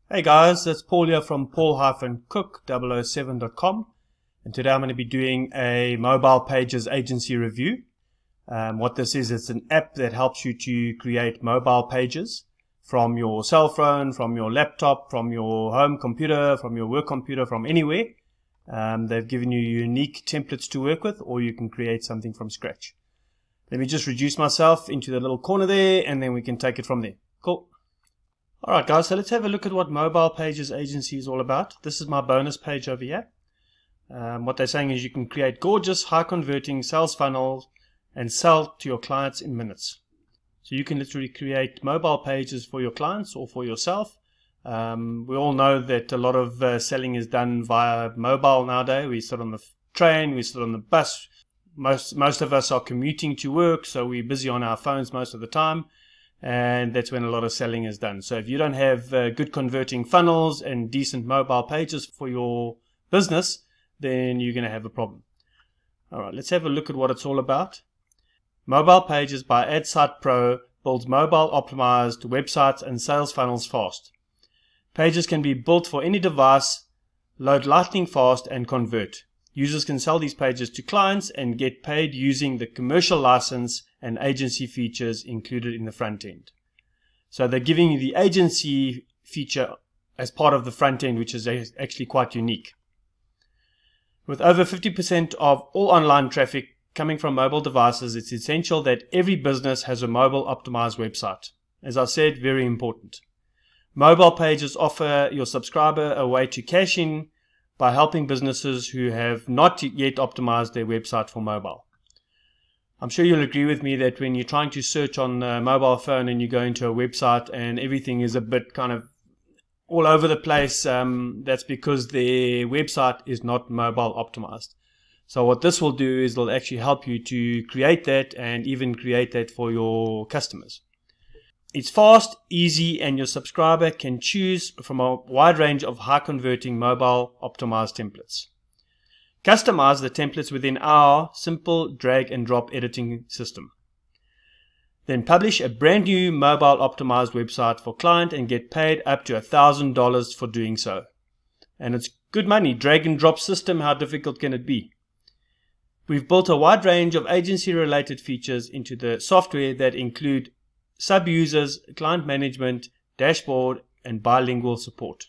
Hey guys, it's Paul here from paul-cook007.com, and today I'm going to be doing a MobilePages agency review. What this is, it's an app that helps you to create mobile pages from your cell phone, from your laptop, from your home computer, from your work computer, from anywhere. They've given you unique templates to work with, or you can create something from scratch. Let me just reduce myself into the little corner there, and then we can take it from there. Cool. Alright guys, so let's have a look at what MobilePages agency is all about. This is my bonus page over here. What they're saying is you can create gorgeous, high converting sales funnels and sell to your clients in minutes. So you can literally create mobile pages for your clients or for yourself. We all know that a lot of selling is done via mobile nowadays. We sit on the train, we sit on the bus. Most of us are commuting to work, so we're busy on our phones most of the time. And that's when a lot of selling is done. So if you don't have good converting funnels and decent mobile pages for your business, then you're going to have a problem. Alright, let's have a look at what it's all about. MobilePages by AdSite Pro builds mobile optimized websites and sales funnels fast. Pages can be built for any device, load lightning fast, and convert. Users can sell these pages to clients and get paid using the commercial license and agency features included in the front end. So they're giving you the agency feature as part of the front end, which is actually quite unique. With over 50% of all online traffic coming from mobile devices, it's essential that every business has a mobile optimized website. As I said, very important. MobilePages offer your subscriber a way to cash in by helping businesses who have not yet optimized their website for mobile. I'm sure you'll agree with me that when you're trying to search on a mobile phone and you go into a website and everything is a bit kind of all over the place, that's because their website is not mobile optimized. So what this will do is it'll actually help you to create that and even create that for your customers. It's fast, easy, and your subscriber can choose from a wide range of high converting mobile optimized templates. Customize the templates within our simple drag and drop editing system. Then publish a brand new mobile optimized website for client and get paid up to $1,000 for doing so. And it's good money. Drag and drop system, how difficult can it be? We've built a wide range of agency related features into the software that include sub-users, client management, dashboard, and bilingual support.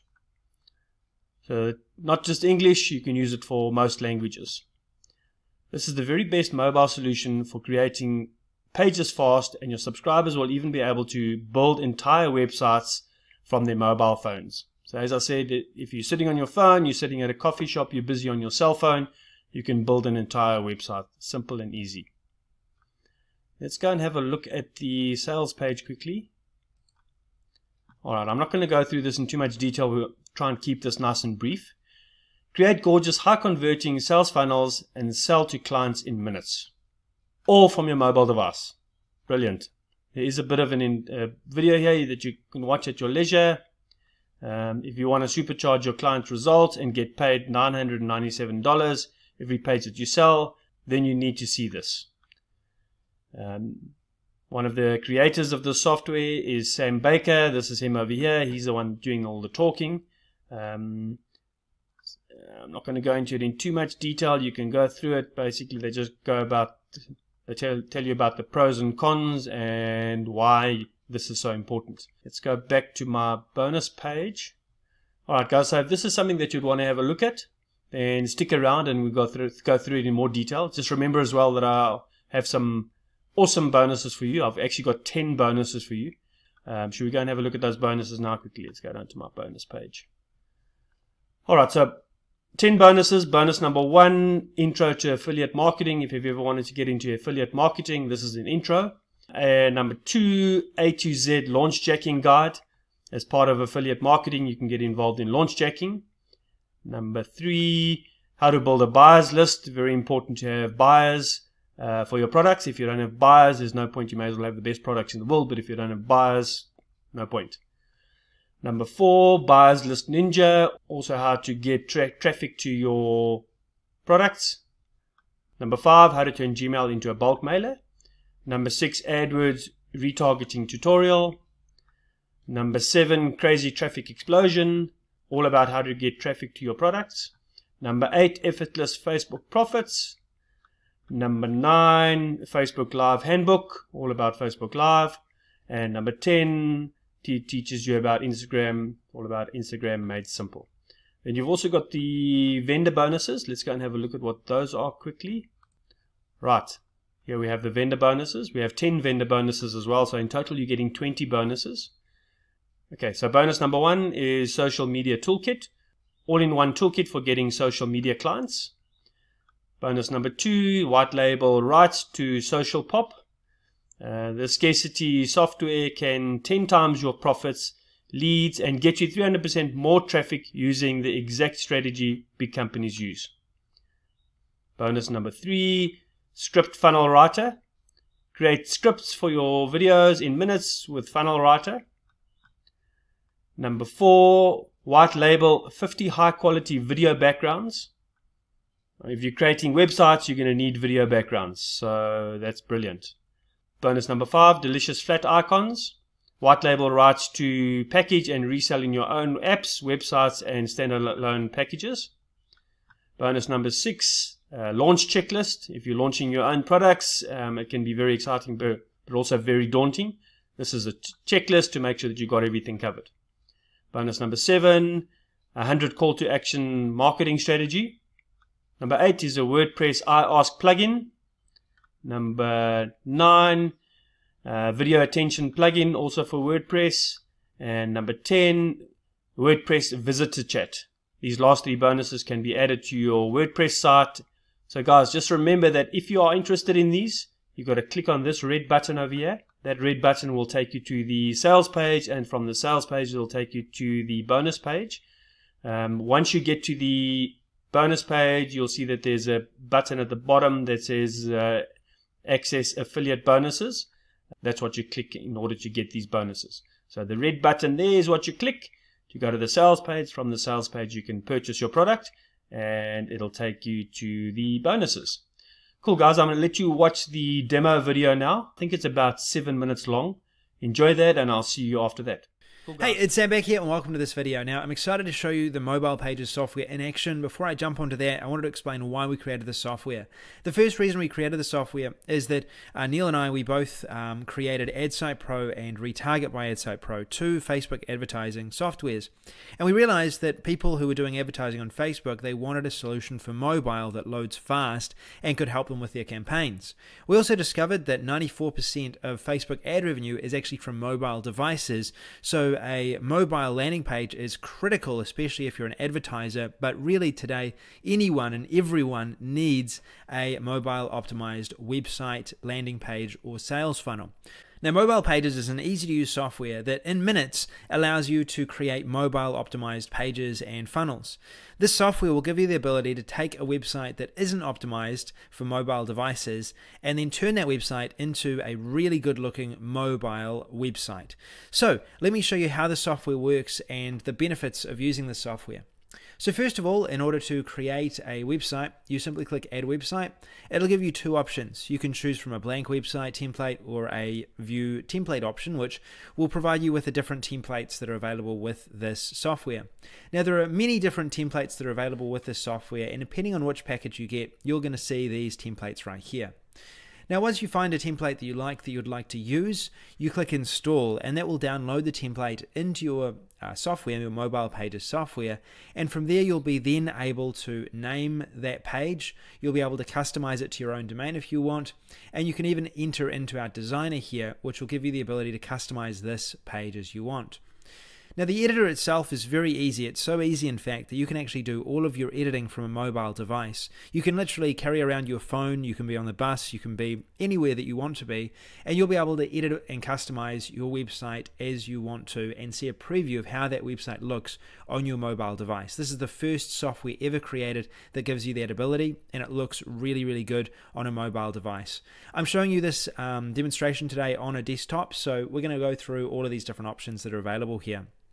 So not just English, you can use it for most languages. This is the very best mobile solution for creating pages fast, and your subscribers will even be able to build entire websites from their mobile phones. So as I said, if you're sitting on your phone, you're sitting at a coffee shop, you're busy on your cell phone, you can build an entire website. Simple and easy. Let's go and have a look at the sales page quickly. Alright, I'm not going to go through this in too much detail. We'll try and keep this nice and brief. Create gorgeous, high converting sales funnels and sell to clients in minutes. All from your mobile device. Brilliant. There is a bit of a video here that you can watch at your leisure. If you want to supercharge your client's results and get paid $997 every page that you sell, then you need to see this. One of the creators of the software is Sam Baker. This is him over here. He's the one doing all the talking. I'm not going to go into it in too much detail. You can go through it. Basically, they just go about, they tell you about the pros and cons and why this is so important. Let's go back to my bonus page. Alright guys, so if this is something that you'd want to have a look at, then stick around and we'll go through it in more detail. Just remember as well that I'll have some awesome bonuses for you. I've actually got 10 bonuses for you. Should we go and have a look at those bonuses now quickly? Let's go down to my bonus page. Alright, so 10 bonuses. Bonus number 1, intro to affiliate marketing. If you've ever wanted to get into affiliate marketing, this is an intro. Number 2, A to Z launch jacking guide. As part of affiliate marketing, you can get involved in launch jacking. Number 3, how to build a buyers list. Very important to have buyers for your products. If you don't have buyers, there's no point. You may as well have the best products in the world, but if you don't have buyers, no point. Number 4, buyers list ninja. Also how to get traffic to your products. Number 5, how to turn Gmail into a bulk mailer. Number 6, AdWords retargeting tutorial. Number 7, crazy traffic explosion, all about how to get traffic to your products. Number 8, effortless Facebook profits. Number 9, Facebook Live Handbook, all about Facebook Live. And number 10, teaches you about Instagram, all about Instagram made simple. And you've also got the vendor bonuses. Let's go and have a look at what those are quickly. Right, here we have the vendor bonuses. We have 10 vendor bonuses as well, so in total you're getting 20 bonuses. Okay, so bonus number 1 is Social Media Toolkit, all-in-one toolkit for getting social media clients. Bonus number 2, white label rights to Social Pop. The scarcity software can 10 times your profits, leads, and get you 300% more traffic using the exact strategy big companies use. Bonus number 3, Script Funnel Writer. Create scripts for your videos in minutes with Funnel Writer. Number 4, white label 50 high quality video backgrounds. If you're creating websites, you're going to need video backgrounds, so that's brilliant. Bonus number 5, delicious flat icons. White label rights to package and resell in your own apps, websites, and standalone packages. Bonus number 6, launch checklist. If you're launching your own products, it can be very exciting, but also very daunting. This is a checklist to make sure that you've got everything covered. Bonus number 7, 100 call to action marketing strategy. Number 8 is a WordPress I Ask plugin. Number 9, video attention plugin, also for WordPress. And number 10, WordPress visitor chat. These last 3 bonuses can be added to your WordPress site. So guys, just remember that if you are interested in these, you've got to click on this red button over here. That red button will take you to the sales page, and from the sales page it will take you to the bonus page. Once you get to the bonus page, you'll see that there's a button at the bottom that says access affiliate bonuses. That's what you click in order to get these bonuses. So the red button there is what you click to go to the sales page. From the sales page you can purchase your product and it'll take you to the bonuses. Cool guys, I'm going to let you watch the demo video now. I think it's about 7 minutes long. Enjoy that and I'll see you after that. Hey, it's Sam back here and welcome to this video. Now, I'm excited to show you the MobilePages software in action. Before I jump onto that, I wanted to explain why we created the software. The first reason we created the software is that Neil and I, we both created AdSite Pro and Retarget by AdSite Pro, 2 Facebook advertising softwares. And we realized that people who were doing advertising on Facebook, they wanted a solution for mobile that loads fast and could help them with their campaigns. We also discovered that 94% of Facebook ad revenue is actually from mobile devices, so a mobile landing page is critical, especially if you're an advertiser, but really today anyone and everyone needs a mobile optimized website, landing page, or sales funnel. Now, MobilePages is an easy-to-use software that in minutes allows you to create mobile-optimized pages and funnels. This software will give you the ability to take a website that isn't optimized for mobile devices and then turn that website into a really good-looking mobile website. So, let me show you how the software works and the benefits of using the software. So first of all, in order to create a website, you simply click Add Website. It'll give you 2 options. You can choose from a blank website template or a View Template option, which will provide you with the different templates that are available with this software. Now, there are many different templates that are available with this software, and depending on which package you get, you're going to see these templates right here. Now, once you find a template that you like, that you'd like to use, you click Install, and that will download the template into your software, your MobilePages software, and from there you'll be then able to name that page. You'll be able to customize it to your own domain if you want, and you can even enter into our designer here, which will give you the ability to customize this page as you want. Now, the editor itself is very easy. It's so easy, in fact, that you can actually do all of your editing from a mobile device. You can literally carry around your phone, you can be on the bus, you can be anywhere that you want to be, and you'll be able to edit and customize your website as you want to and see a preview of how that website looks on your mobile device. This is the first software ever created that gives you that ability, and it looks really, really good on a mobile device. I'm showing you this demonstration today on a desktop, so we're going to go through all of these different options that are available here.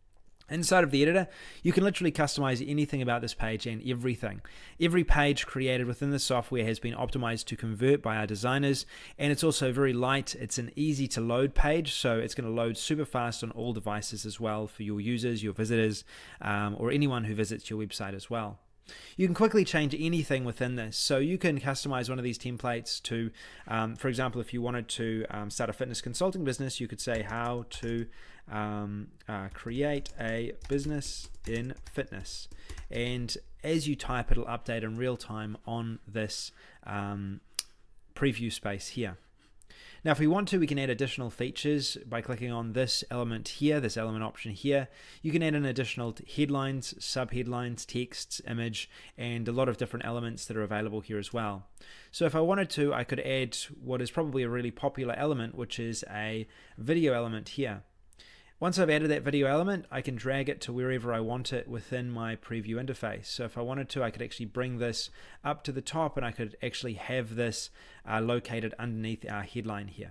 Inside of the editor, you can literally customize anything about this page and everything. Every page created within the software has been optimized to convert by our designers, and it's also very light. It's an easy to load page, so it's going to load super fast on all devices as well for your users, your visitors, or anyone who visits your website as well. You can quickly change anything within this, so you can customize one of these templates to, for example, if you wanted to start a fitness consulting business, you could say how to create a business in fitness, and as you type, it'll update in real time on this preview space here. Now, if we want to, we can add additional features by clicking on this element here, this element option here. You can add in additional headlines, subheadlines, texts, image, and a lot of different elements that are available here as well. So if I wanted to, I could add what is probably a really popular element, which is a video element here. Once I've added that video element, I can drag it to wherever I want it within my preview interface. So if I wanted to, I could actually bring this up to the top, and I could actually have this located underneath our headline here.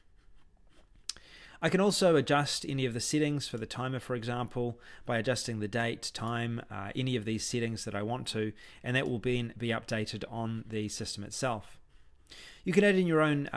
I can also adjust any of the settings for the timer, for example, by adjusting the date, time, any of these settings that I want to, and that will then be updated on the system itself. You can add in your own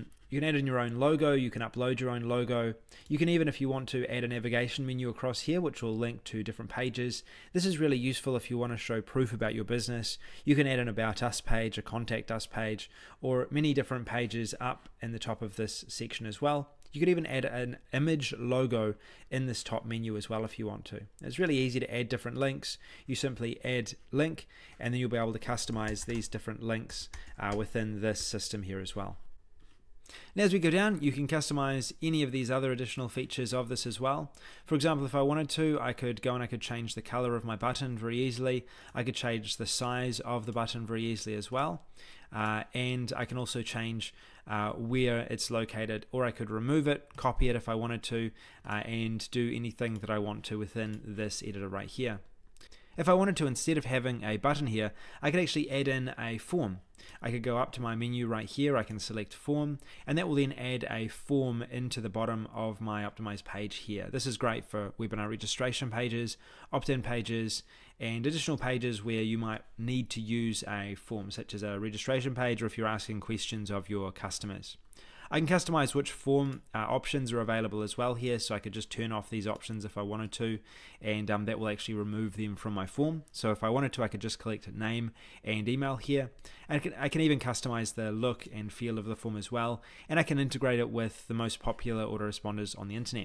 logo, you can upload your own logo. You can even, if you want to, add a navigation menu across here, which will link to different pages. This is really useful if you want to show proof about your business. You can add an About Us page, a Contact Us page, or many different pages up in the top of this section as well. You could even add an image logo in this top menu as well if you want to. It's really easy to add different links. You simply add link, and then you'll be able to customize these different links within this system here as well. Now, as we go down, you can customize any of these other additional features of this as well. For example, if I wanted to, I could go and I could change the color of my button very easily. I could change the size of the button very easily as well. And I can also change where it's located, or I could remove it, copy it if I wanted to, and do anything that I want to within this editor right here. If I wanted to, instead of having a button here, I could actually add in a form. I could go up to my menu right here, I can select form, and that will then add a form into the bottom of my optimized page here. This is great for webinar registration pages, opt-in pages, and additional pages where you might need to use a form, such as a registration page, or if you're asking questions of your customers. I can customize which form options are available as well here, so I could just turn off these options if I wanted to, and that will actually remove them from my form. So if I wanted to, I could just collect name and email here, and I can even customize the look and feel of the form as well, and I can integrate it with the most popular autoresponders on the internet.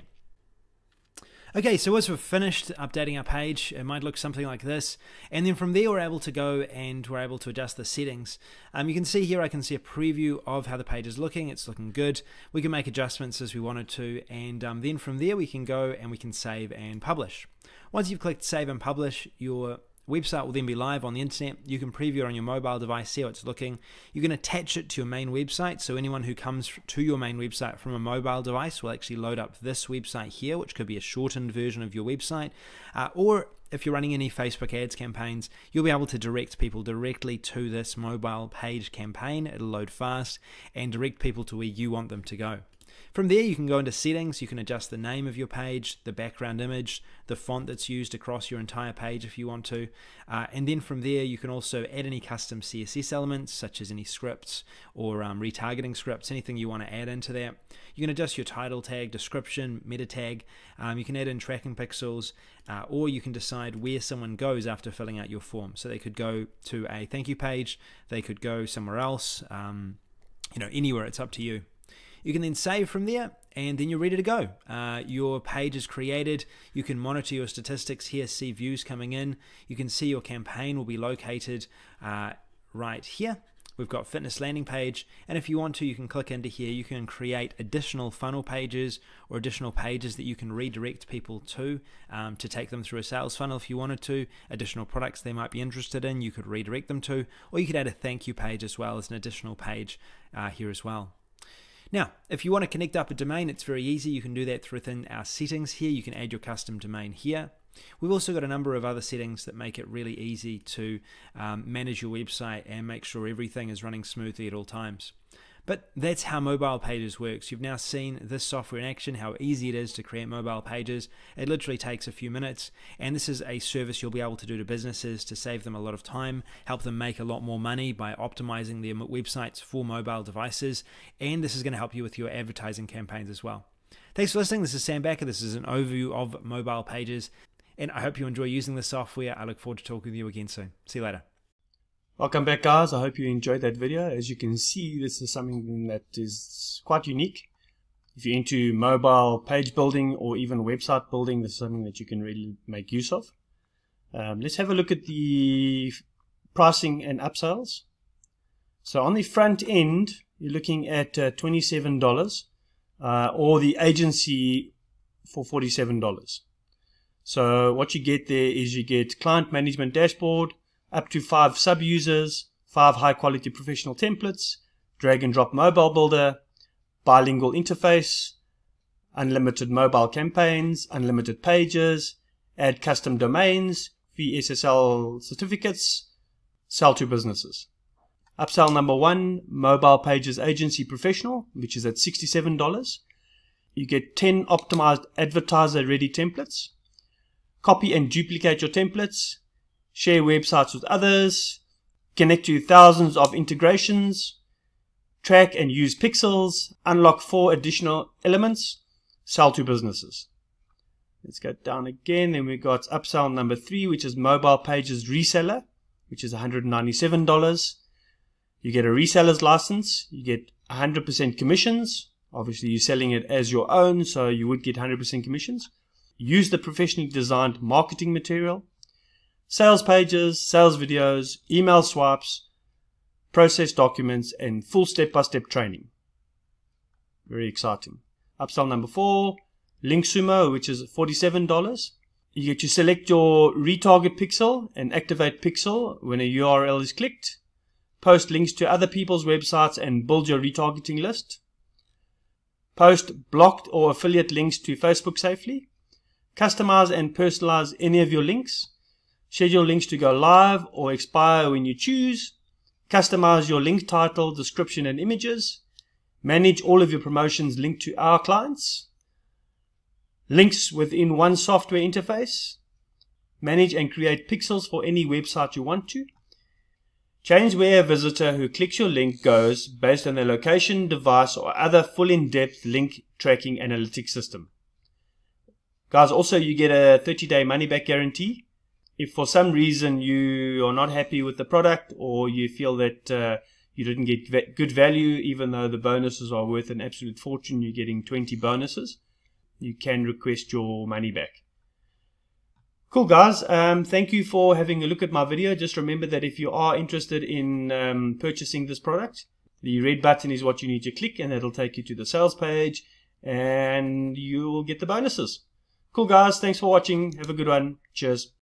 Okay, so once we've finished updating our page, it might look something like this, and then from there we're able to go and we're able to adjust the settings. You can see here, I can see a preview of how the page is looking. It's looking good. We can make adjustments as we wanted to, and then from there we can go and we can save and publish. Once you've clicked save and publish, your website will then be live on the internet. You can preview it on your mobile device, see how it's looking. You can attach it to your main website, so anyone who comes to your main website from a mobile device will actually load up this website here, which could be a shortened version of your website, or if you're running any Facebook ads campaigns, you'll be able to direct people directly to this mobile page campaign. It'll load fast and direct people to where you want them to go. From there, you can go into settings. You can adjust the name of your page, the background image, the font that's used across your entire page if you want to. And then from there, you can also add any custom CSS elements, such as any scripts or retargeting scripts, anything you want to add into that. You can adjust your title tag, description, meta tag. You can add in tracking pixels, or you can decide where someone goes after filling out your form. So they could go to a thank you page, they could go somewhere else, anywhere. It's up to you. You can then save from there, and then you're ready to go. Your page is created. You can monitor your statistics here, see views coming in. You can see your campaign will be located right here. We've got fitness landing page, and if you want to, you can click into here. You can create additional funnel pages or additional pages that you can redirect people to take them through a sales funnel if you wanted to. Additional products they might be interested in, you could redirect them to, or you could add a thank you page as well as an additional page here as well. Now, if you want to connect up a domain, it's very easy. You can do that within our settings here. You can add your custom domain here. We've also got a number of other settings that make it really easy to manage your website and make sure everything is running smoothly at all times. But that's how MobilePages works. You've now seen this software in action, how easy it is to create mobile pages. It literally takes a few minutes, and this is a service you'll be able to do to businesses to save them a lot of time, help them make a lot more money by optimizing their websites for mobile devices, and this is going to help you with your advertising campaigns as well. Thanks for listening. This is Sam Backer. This is an overview of MobilePages, and I hope you enjoy using this software. I look forward to talking with you again soon. See you later. Welcome back, guys. I hope you enjoyed that video. As you can see, this is something that is quite unique. If you're into mobile page building or even website building, this is something that you can really make use of. Let's have a look at the pricing and upsells. So on the front end, you're looking at $27 or the agency for $47. So what you get there is you get client management dashboard, up to 5 sub-users, 5 high-quality professional templates, drag-and-drop mobile builder, bilingual interface, unlimited mobile campaigns, unlimited pages, add custom domains, VSSL certificates, sell to businesses. Upsell number 1, MobilePages Agency Professional, which is at $67. You get 10 optimized advertiser-ready templates. Copy and duplicate your templates. Share websites with others, connect to thousands of integrations, track and use pixels, unlock 4 additional elements, sell to businesses. Let's go down again. Then we've got upsell number 3, which is MobilePages Reseller, which is $197. You get a reseller's license. You get 100% commissions. Obviously, you're selling it as your own, so you would get 100% commissions. Use the professionally designed marketing material. Sales pages, sales videos, email swipes, process documents, and full step-by-step training. Very exciting. Upsell number 4, Link Sumo, which is $47. You get to select your retarget pixel and activate pixel when a URL is clicked. Post links to other people's websites and build your retargeting list. Post blocked or affiliate links to Facebook safely. Customize and personalize any of your links. Schedule links to go live or expire when you choose. Customize your link title, description, and images. Manage all of your promotions linked to our clients. Links within one software interface. Manage and create pixels for any website you want to. Change where a visitor who clicks your link goes based on their location, device, or other full in-depth link tracking analytics system. Guys, also you get a 30-day money-back guarantee. If for some reason you are not happy with the product or you feel that you didn't get good value, even though the bonuses are worth an absolute fortune, you're getting 20 bonuses, you can request your money back. Cool, guys. Thank you for having a look at my video. Just remember that if you are interested in purchasing this product, the red button is what you need to click, and that'll take you to the sales page and you will get the bonuses. Cool, guys. Thanks for watching. Have a good one. Cheers.